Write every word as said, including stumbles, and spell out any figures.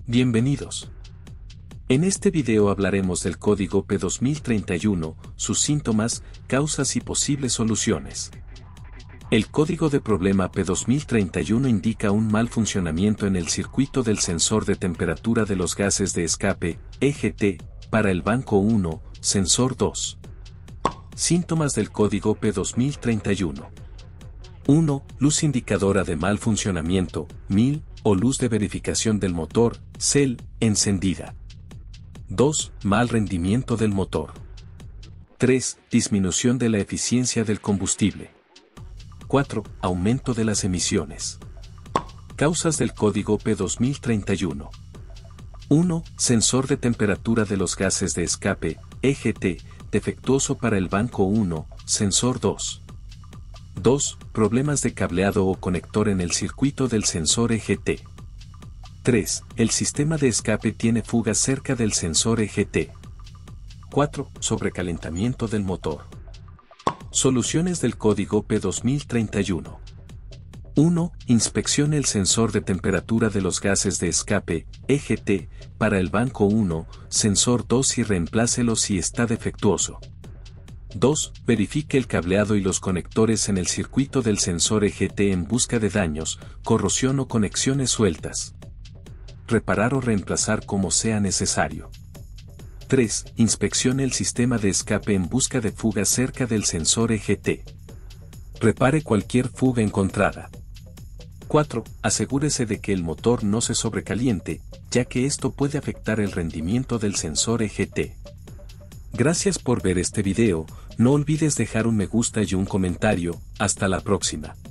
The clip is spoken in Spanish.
Bienvenidos. En este video hablaremos del código P dos mil treinta y uno, sus síntomas, causas y posibles soluciones. El código de problema P dos mil treinta y uno indica un mal funcionamiento en el circuito del sensor de temperatura de los gases de escape, E G T, para el banco uno, sensor dos. Síntomas del código P dos mil treinta y uno. uno. Luz indicadora de mal funcionamiento, mil, o luz de verificación del motor, C E L, encendida. dos. Mal rendimiento del motor. tres. Disminución de la eficiencia del combustible. cuatro. Aumento de las emisiones. Causas del código P dos mil treinta y uno. uno. Sensor de temperatura de los gases de escape, E G T, defectuoso para el banco uno, sensor dos. dos. Problemas de cableado o conector en el circuito del sensor E G T. tres. El sistema de escape tiene fugas cerca del sensor E G T. cuatro. Sobrecalentamiento del motor. Soluciones del código P dos mil treinta y uno. uno. Inspeccione el sensor de temperatura de los gases de escape, E G T, para el banco uno, sensor dos y reemplácelo si está defectuoso. dos. Verifique el cableado y los conectores en el circuito del sensor E G T en busca de daños, corrosión o conexiones sueltas. Reparar o reemplazar como sea necesario. tres. Inspeccione el sistema de escape en busca de fugas cerca del sensor E G T. Repare cualquier fuga encontrada. cuatro. Asegúrese de que el motor no se sobrecaliente, ya que esto puede afectar el rendimiento del sensor E G T. Gracias por ver este video, no olvides dejar un me gusta y un comentario, hasta la próxima.